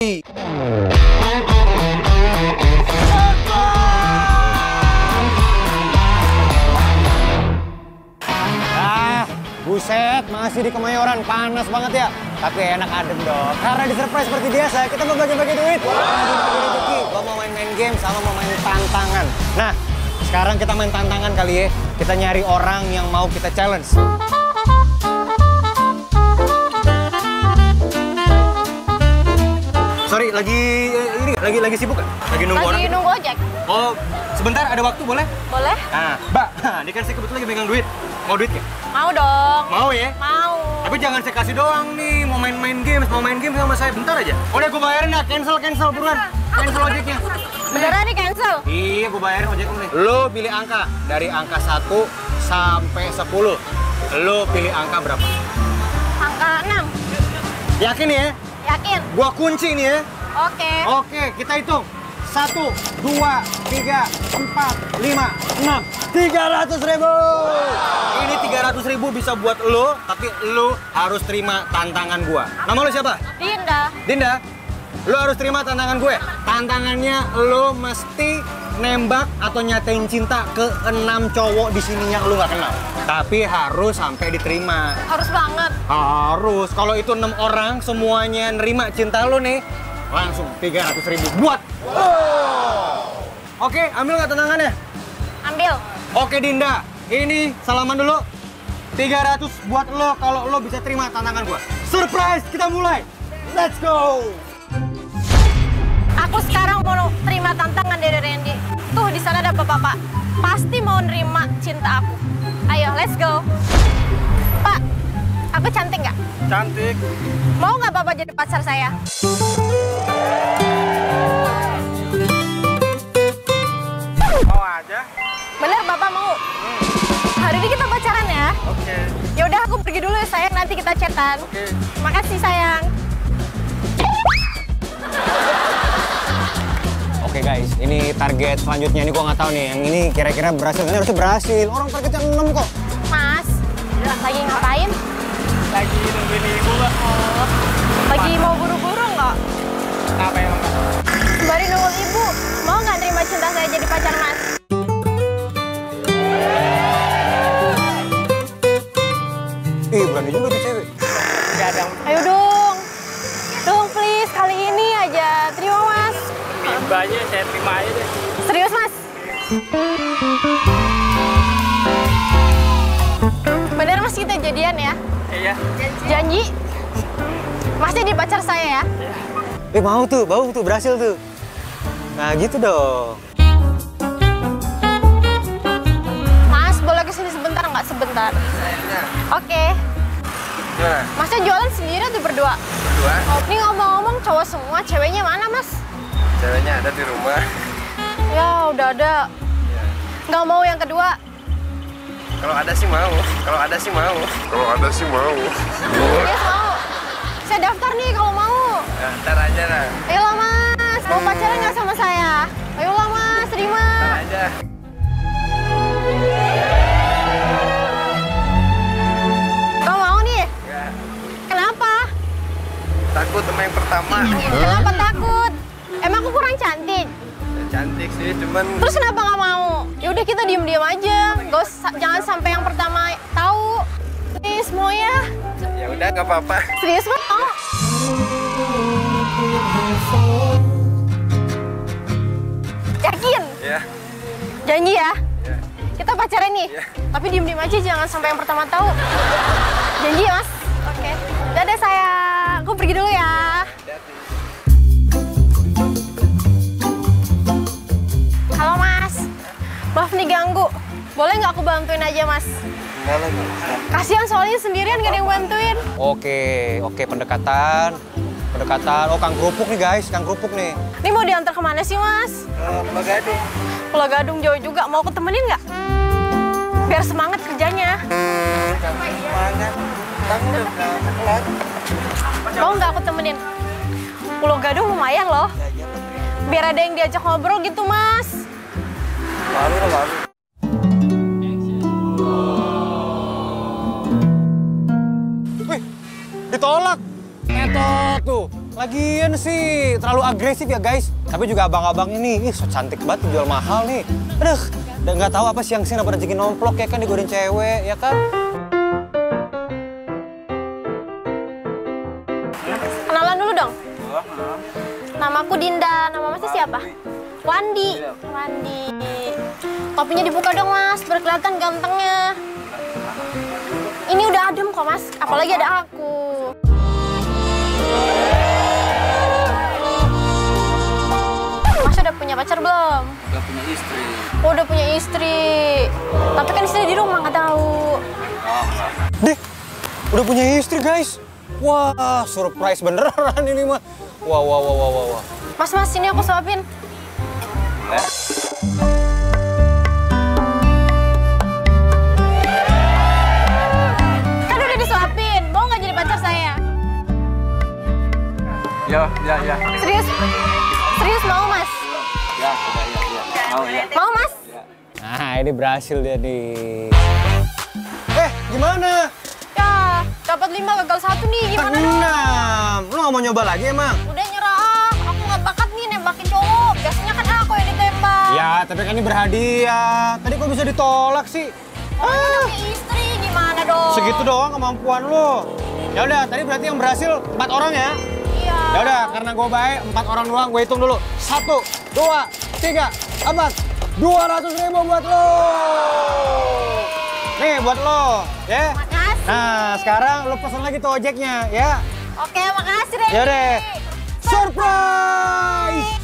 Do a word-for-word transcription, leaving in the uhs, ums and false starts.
Ah, buset, masih di Kemayoran, panas banget ya. Tapi enak adem dong, karena di surprise seperti biasa, kita mau bagi-bagi duit. Bagi-bagi rezeki, gua mau main-main game sama mau main tantangan. Nah, sekarang kita main tantangan kali ya. Kita nyari orang yang mau kita challenge. Sorry, lagi ini lagi lagi sibuk kan? Lagi nunggu lagi orang? Lagi nunggu ojek. Oh, sebentar ada waktu boleh? Boleh. Nah, Mbak, ini kan saya kebetulan lagi pegang duit. Mau duit ya? Mau dong. Mau ya? Mau. Tapi jangan saya kasih doang nih, mau main-main games, mau main game sama saya bentar aja. Udah gue bayarin dah, cancel cancel buruan. Cancel ojeknya. Beneran nih cancel? Iya, gue bayarin ojek lu nih. Lo pilih angka dari angka satu sampai sepuluh. Lo pilih angka berapa? Angka enam. Yakin ya? Yakin. Gua kunci nih ya. Oke. Oke, kita hitung. Satu, dua, tiga, empat, lima, enam, tiga ratus ribu. Ini tiga ratus ribu bisa buat lo, tapi lo harus terima tantangan gua. Nama lo siapa? Dinda. Dinda, lo harus terima tantangan gue. Tantangannya lo mesti nembak atau nyatain cinta ke enam cowok di sini yang lo nggak kenal. Tapi harus sampai diterima. Harus banget. Harus. Kalau itu enam orang semuanya nerima cinta lo nih, langsung tiga ratus ribu buat. Oh. Oke, ambil nggak tantangannya? Ambil. Oke Dinda, ini salaman dulu. tiga ratus buat lo kalau lo bisa terima tantangan gue. Surprise, kita mulai. Let's go. Aku sekarang mau terima tantangan dari Randy. Tuh di sana ada bapak-bapak. Pasti mau nerima cinta aku. Ayo, let's go. Pak, aku cantik nggak? Cantik. Mau nggak bapak jadi pacar saya? Mau aja. Bener bapak mau? Hmm. Hari ini kita pacaran ya? Oke. Ya udah aku pergi dulu ya sayang, nanti kita chatan. Oke. Makasih sayang. Oke guys, ini target selanjutnya ini gua nggak tahu nih. Yang ini kira-kira berhasil, ini harusnya berhasil. Orang targetnya enam kok. Mas, lagi ngapain? Lagi nungguin ibu, Mbak. Oh, lagi mau buru-buru nggak? Kenapa emang? Sembari nunggu ibu, mau nggak terima cinta saya jadi pacar mas? Ih, berani juga tuh cewek. Nggak ada. Ayo dong, dong please kali ini aja, terima mas. Mbaknya saya terima aja deh. Serius mas? Bener mas kita jadian ya? Iya. Janji? Masnya di pacar saya ya? Eh mau tuh, bau tuh, berhasil tuh. Nah gitu dong. Mas, boleh kesini sebentar nggak? Sebentar. Oke. Gimana? Masnya jualan sendiri atau berdua? Berdua. Oh, ini ngomong-ngomong cowok semua, ceweknya mana mas? Ceweknya ada di rumah. Ya udah ada. Nggak mau yang kedua? Kalau ada sih mau. Kalau ada sih mau. Kalau ada sih mau. Yes mau. Saya daftar nih kalau mau. Ya, ntar aja lah. Ayolah mas, mau pacaran nggak sama saya? Ayolah mas, terima. Ntar aja. Kau mau nih? Ya. Kenapa? Takut sama yang pertama. Kenapa takut? Emang aku kurang cantik? Ya, cantik sih, cuman Terus kenapa nggak mau? Ya udah kita diem-diem aja. Gak usah, jangan sampai yang pertama tahu. Please, mau ya? ya udah nggak apa-apa. Serius mas? Mau? Yakin? Ya. Janji ya? Ya. Kita pacaran nih? Ya. Tapi diem-diem aja, jangan sampai yang pertama tahu. Janji ya mas? Oke. Dadah sayang, aku pergi dulu ya. Halo mas, maaf nih ganggu. Boleh nggak aku bantuin aja mas? Enggak lagi. Kasihan soalnya sendirian gak ada yang bantuin. Oke, oke pendekatan. Pendekatan. Oh, Kang Kerupuk nih guys, Kang Kerupuk nih. Ini mau diantar kemana sih mas? Uh, Pulau Gadung. Pulau Gadung jauh juga, mau ketemenin nggak? Biar semangat kerjanya. Semangat. Kamu udah kelar. Mau nggak aku temenin? Pulau Gadung lumayan loh. Biar ada yang diajak ngobrol gitu mas. Lalu lah lalu. Wih, ditolak. Etot tuh. Lagian sih terlalu agresif ya guys. Tapi juga abang-abang ini, ih so cantik banget jual mahal nih. Aduh, udah nggak tahu apa siang-siang apa rezeki nomplok ya kan digodain cewek ya kan. Kenalan dulu dong. Namaku Dinda, nama masnya siapa? Wandi. Wandi. Topinya dibuka dong mas, biar kelihatan gantengnya. Ini udah adem kok mas, apalagi ada aku. Mas udah punya pacar belum? Udah punya istri. Oh, udah punya istri. Tapi kan istri di rumah nggak tahu. Deh, udah punya istri guys. Wah, surprise beneran ini mah. Wah, wah, wah, wah, wah. Mas, mas, sini aku suapin. Eh? Kan udah disuapin, mau nggak jadi pacar saya? Ya, ya, ya. Serius? Serius mau mas? Ya, ya, ya, ya. Mau ya. Mau mas? Ya. Nah, ini berhasil dia nih. Eh, gimana? Ya, dapat lima gagal satu nih, gimana dong? Enam. Lu nggak mau nyoba lagi emang? Udah nyerah ah, aku nggak bakat nih nembakin cowok. Biasanya kan aku yang ditembak. Ya, tapi kan ini berhadiah. Tadi kok bisa ditolak sih? Oh, ah. Punya istri, gimana dong? Segitu doang kemampuan lu. Ya udah, tadi berarti yang berhasil empat orang ya? Iya. Ya udah, karena gue baik, empat orang doang. Gue hitung dulu. Satu, dua, tiga, empat. Dua ratus ribu buat lo. Nih buat lo, ya. Makasih. Nah, sekarang lo pesan lagi tuh ojeknya, ya. Oke, makasih Randy. Ya deh. Surprise!